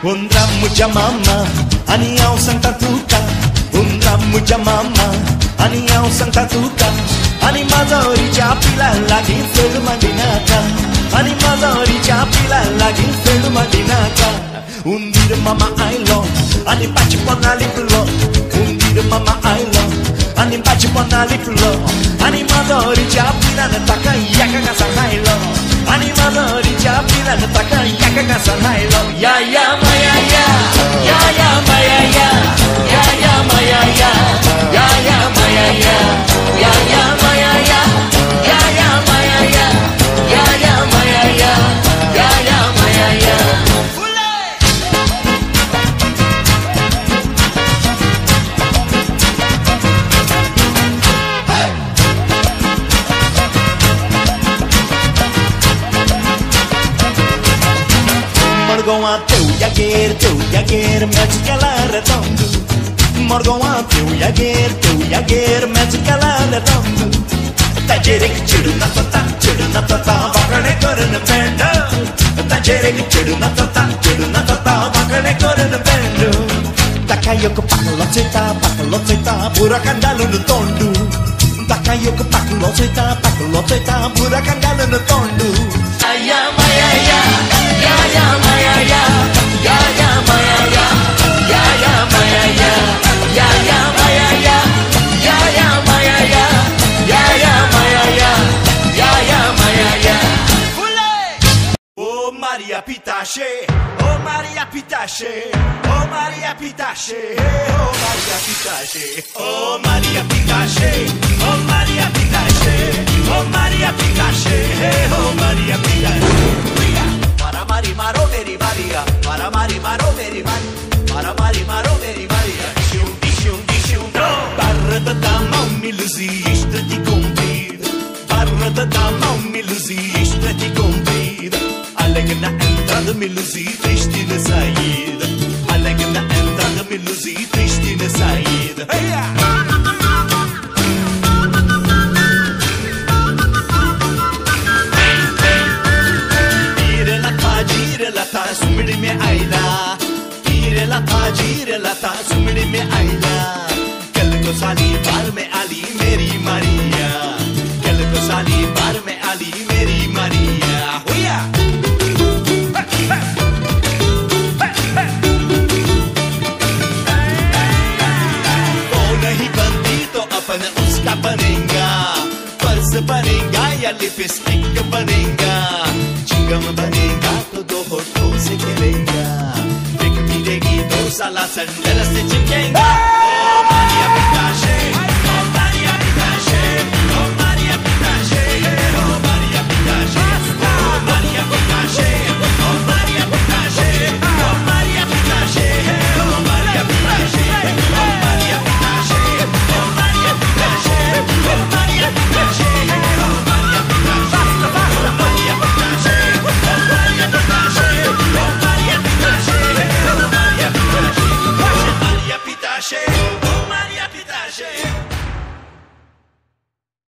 मुझ्या मामा आणि हांव सांगता तुका हुंदरा मुझ्या मामा आणि हांव सांगता तुका आणि माझा हरीच्या पिला लागीं चड मागिनाका आणि माझा हरीच्या पिला लागीं चड मागिनाका हुंदीर मामा आयलो आणि पाची पोना लिपलो हुंदीर मामा आयलो आणि पाची पोना लिपलो आणि माझा हरीच्या पिलान ताका एका घासा खायलो आणि माझा हरीच्या पिलान ताका एका घासा खायलो या या माया या या या माया या या या माया या या या माया या या या माया या या या माया या या या माया या या या माया या Morgoa teu yaguer, mete que ela redondo. Morgoa teu yaguer, mete que ela redondo. Ta jerek chidu na tata, vakane korun bendo. Ta jerek chidu na tata, vakane korun bendo. Takayo ko paklo ceta, burakan dalu no tondu. Takayo ko paklo ceta, burakan dalu no tondu. Aya maya ya. Ya ya maya ya, ya ya maya ya, ya ya maya ya, ya ya maya ya, ya ya maya ya, ya ya maya ya, ya ya maya ya. Oh Maria Pitache, oh Maria Pitache, oh Maria Pitache, oh Maria Pitache, oh Maria Pitache, oh Maria Pitache, oh Maria Pitache, oh Maria Pitache. Mari maro meri Maria, mari maro meri Maria, mari maro meri Maria. Shum no. Barra da dama miluzi işte ti convid. Barra da dama miluzi işte ti convid. Alegna entrada miluzi tristine said. Alegna entrada miluzi tristine said. Hey ya. सुमड़ी में आइला हीरे लता सुमड़ी में आइला कल को साली बार में आली मेरी मारिया कल को साली बार में आली मेरी मारिया हुआ वो नहीं बनती तो अपन उसका बनेगा पर्स बनेगा या लिपस्टिक बनेगा चिंगम बनेगा तो दो होठों से खेलेगा एक पीलेगी दो साला संडल से चिपकेगा।